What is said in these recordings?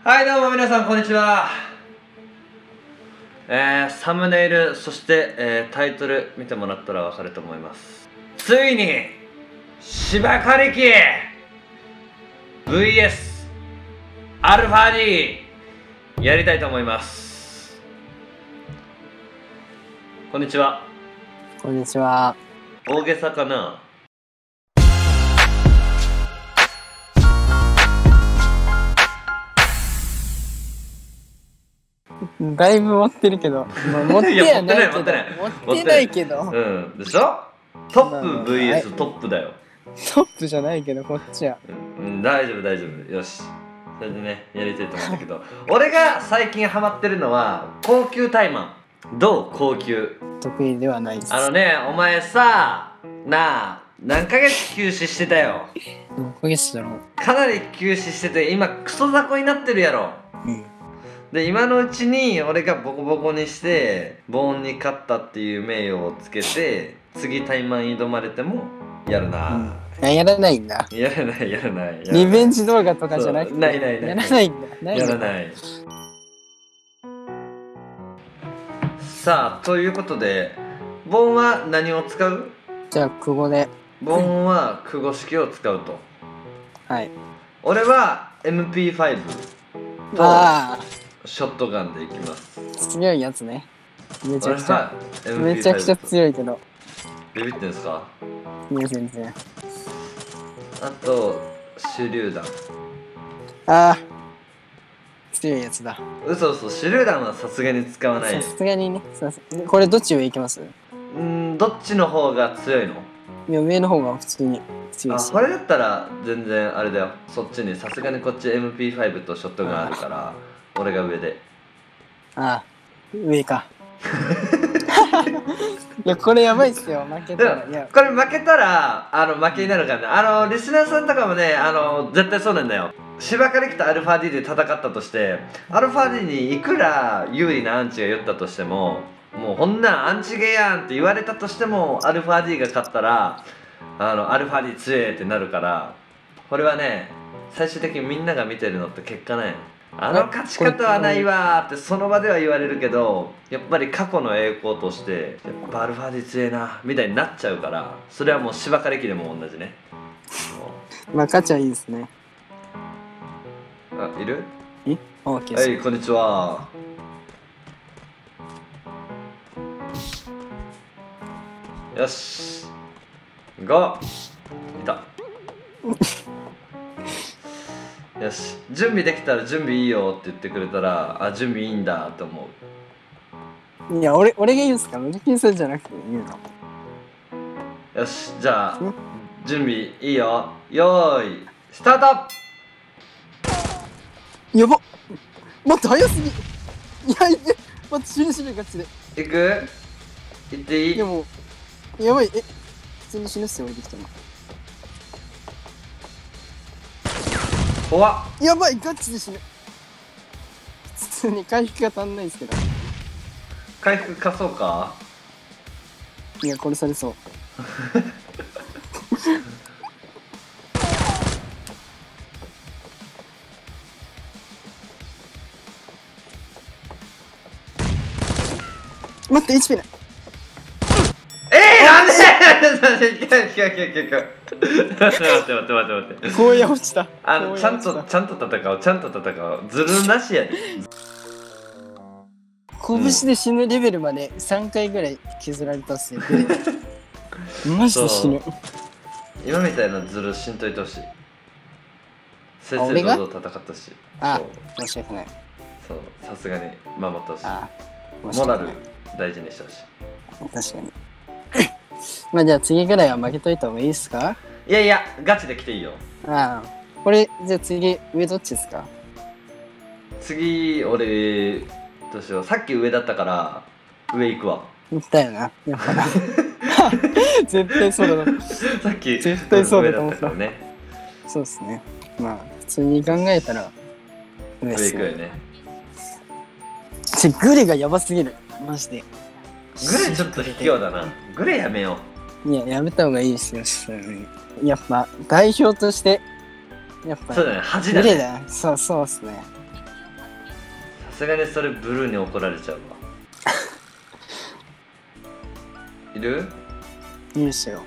はい、どうも皆さんこんにちは。サムネイル、そして、タイトル見てもらったら分かると思います。ついに芝刈り機 VS アルファ D やりたいと思います。こんにちは。 こんにちは。 大げさかな。 だいぶ持ってるけど、まあ、持ってはないけど、持ってないけど、 でしょ。トップ VS トップだよ。 トップじゃないけどこっちは、 大丈夫大丈夫、よし。それでね、やりたいと思うんだけど俺が最近ハマってるのは高級タイマン。どう？高級得意ではないです。 お前さ、何ヶ月休止してたよ。 何ヶ月だろう。 かなり休止してて、今クソ雑魚になってるやろ。で、今のうちに俺がボコボコにしてボーンに勝ったっていう名誉をつけて、次タイマン挑まれてもやるな。 やらないんだ。 やらないやらない。 リベンジ動画とかじゃなくて、 ないやらないんだ。 やらない。さあ、ということで、ボーンは何を使う？ じゃあ久保で。 ボーンは久保式を使うと。 はい。 俺は MP5 とショットガンでいきます。 強いやつね。めちゃくちゃ MP5 めちゃくちゃ強いけど。 ビビってんすか？ いや全然。 あと手榴弾。 強いやつだ。 嘘、手榴弾はさすがに使わない。 さすがにね。これどっち上行きます？ どっちの方が強いの？ いや、上の方が普通に強いです。 これだったら全然あれだよ。そっちに、さすがにこっち MP5 とショットガンあるから俺が上で。 上か。いや、これやばいっすよ、負けたら。 これ負けたら負けになるからね。リスナーさんとかもね、絶対そうなんだよ。芝刈り機とアルファ D で戦ったとして、アルファ D にいくら有利なアンチが寄ったとしても、もうこんなんアンチゲーやんって言われたとしても、アルファ D が勝ったらアルファ D 強えってなるから、これはね、最終的にみんなが見てるのって結果ね、勝ち方はないわーってその場では言われるけど、やっぱり過去の栄光としてやっぱアルファ D 強えなみたいになっちゃうから、それはもう芝刈り機でも同じね。 まあ勝ちはいいですね。 いる？ オーケー。 はい、こんにちは。よし、5いた。よし、準備できたら準備いいよって言ってくれたら、準備いいんだと思う。いや、俺が言うんすか？無理するんじゃなくて言うの。 よし、じゃあ準備いいよ。よーいスタート。 やばっ、待って早すぎ。いや、いけ、待って、死ぬガチで。 行く？行っていい？ でもやばい。普通に死ぬっすよ、俺できたの。 怖っ。 やばい、ガチで死ぬ。普通に回復が足んないんですけど。 回復貸そうか？ いや、殺されそう。待って、HP ない。 なんで待って。 荒野落ちた。 ちゃんと戦おう。ずるなしやで。 拳で死ぬレベルまで3回ぐらい削られたっすよ。マジで死ぬ。 今みたいなずるしんといてほしい。正々堂々戦ってほしい。 申し訳ない。 そう、さすがに守ってほしい。モラル大事にしてほしい。 確かに。まあじゃあ次ぐらいは負けといた方がいいですか？ いや、ガチで来ていいよ。 これ、じゃあ次、上どっちですか？ 次、俺、どうしよう。さっき上だったから、上行くわ。 だよな。やっぱな。絶対そうだな。 さっき、 絶対そうだと思った。 ね。 そうですね。まあ、普通に考えたら、 上行くよね。 グレがやばすぎる。マジで。 グレちょっと卑怯だな。グレやめよう。いや、やめた方がいいですよ。やっぱ代表として、やっぱそうだね、恥だね。 グレだ。そうっすね。 すがにそれブルーに怒られちゃうわ。いる？ いいですよ。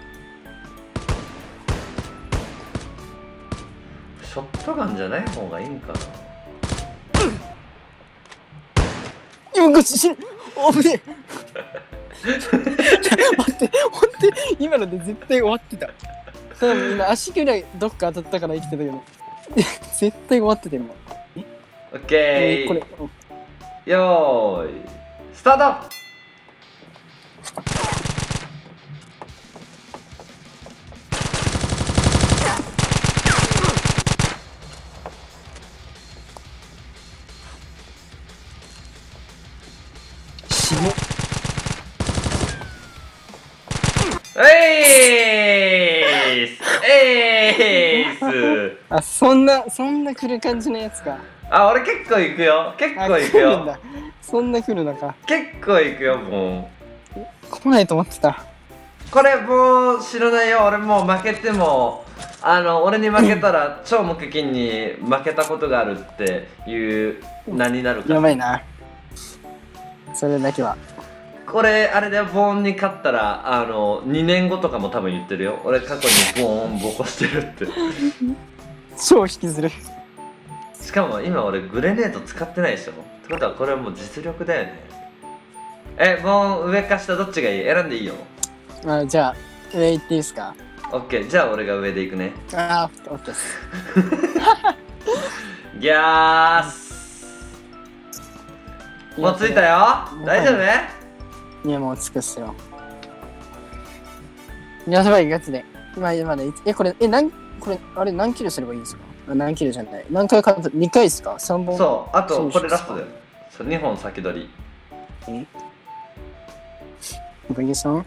ショットガンじゃない方がいいんかな。 今こっち死ぬ。おぶねえ。待って、ほんと今ので絶対終わってた。多分今足ぐらいどっか当たったから生きてたけど。絶対終わってた今。 オッケこれ。 ー。よーい。スタート。 死ぬ。 えいーす。 あ、そんな来る感じのやつか。 あ、俺結構行くよ。結あ、 構行くよ。 来るんだ。そんな来るのか。 結構行くよ、も来ないと思ってた。 う。これもう知らないよ。俺もう負けても、俺に負けたら超無課金に負けたことがあるっていう名になるから。 やばいな。それだけは。 これあれだよ、ボーンに勝ったら2年後とかも多分言ってるよ。俺過去にボーンボコしてるって。 超引きずる。 しかも今俺グレネード使ってないでしょ。ってことはこれはもう実力だよね。ボーン上か下どっちがいい？選んでいいよ。 あ、じゃあ上行っていいですか？ オッケー、じゃあ俺が上で行くね。 あー、オッケーです。 ギャース。もう着いたよ。大丈夫ね？ いや、もう着くっすよ。やばい、ガチで。まだこれ、これ、あれ何キルすればいいんですか？あ、何キルじゃない。何回か、2回ですか？ 3 本。 そう、あとこれラストだよ。そう、2本先取り。 ブギさん？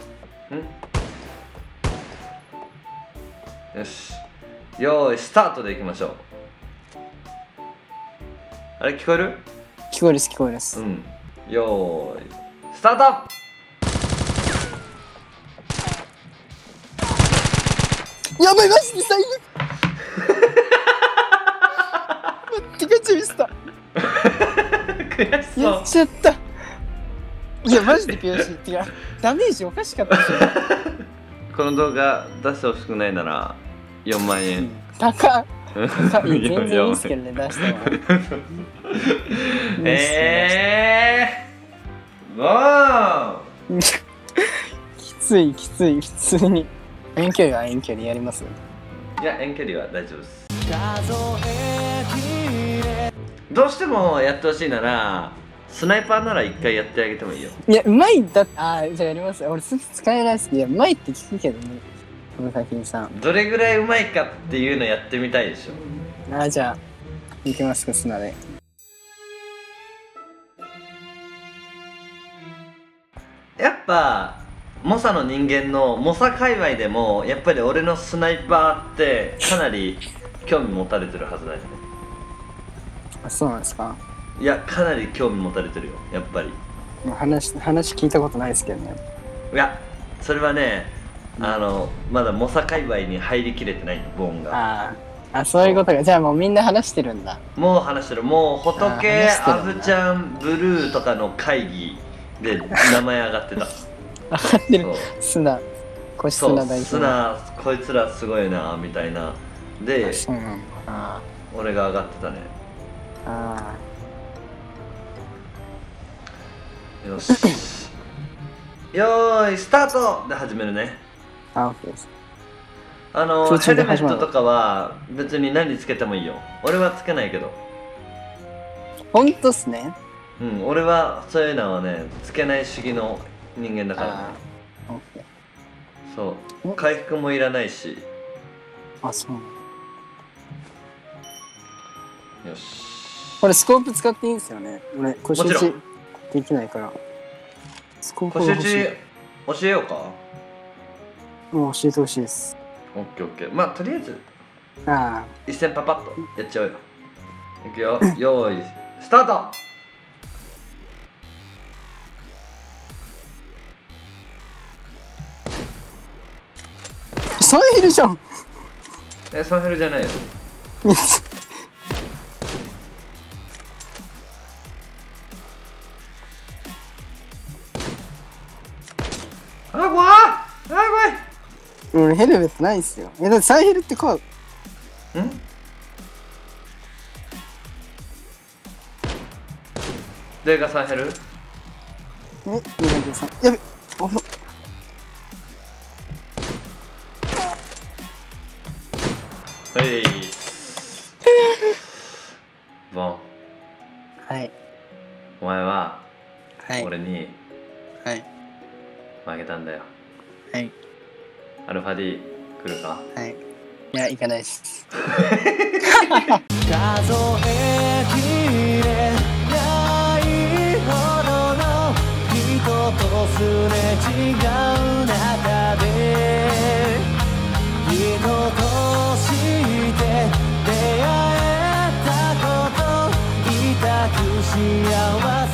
よし。よーい、スタートでいきましょう。あれ聞こえる？ 聞こえるです、聞こえるです。 うん。よーい、スタート！ やばい、マジで最悪。待って、ガチミスった。 悔しそう。 やっちゃった。いや、マジで悔しい。てか、ダメージおかしかったでしょ。 この動画出してほしくないなら4万円。 高っ。高い。全然いいっすけどね、出しても。 もうきつい、普通に。遠距離は遠距離やります？ いや、遠距離は大丈夫です。どうしてもやってほしいならスナイパーなら1回やってあげてもいいよ。 いや、うまいんだって。ああ、じゃあやります。俺、スーツ使えないっす。いや、うまいって聞くけどね。この先にさん。 どれぐらいうまいかっていうのやってみたいでしょ。 ああ、じゃあ、行きますか、砂で。 やっぱ猛者の人間の猛者界隈でもやっぱり俺のスナイパーってかなり興味持たれてるはずだよね。 あ、そうなんですか？ いや、かなり興味持たれてるよ、やっぱり。 話聞いたことないですけどね。 いや、それはね、まだ猛者界隈に入りきれてないの、ボーンが。 あ、そういうことか。じゃあもうみんな話してるんだ。 もう話してる。もう仏、アブちゃん、ブルーとかの会議で名前上がってた。 上がってる。砂代表。 こいつらすごいなみたいな。で、 そうなんだ。 俺が上がってたね。よし。よーい、スタートで始めるね。 OK です。 ヘルメットとかは別に何つけてもいいよ。俺はつけないけど。 ほんとっすね。 うん、俺はそういうのはね、つけない主義の人間だからね。そう、回復もいらないし。 あ、そう。 よし。 これスコープ使っていいんですよね。俺、腰打ちできないから。スコープ腰打ち教えようか？ もう教えてほしいです。 オッケーオッケー。まあ、とりあえずあ一戦パパッとやっちゃおうよ。いくよ。よーい、スタート。 サンヘルじゃん。 サンヘルじゃないよ。 俺ヘルメットないっすよ。だってサイヘルって買う。 誰がサンヘル？ 253。やべ、おふはいボン、 はい。 お前ははい。 俺にはい。 負けたんだよ。 はい。 アルファ D 来るか？ はい。いや、行かないです。 数えきれないほどの人とすれ違う中で人として出会えたこと痛く幸せ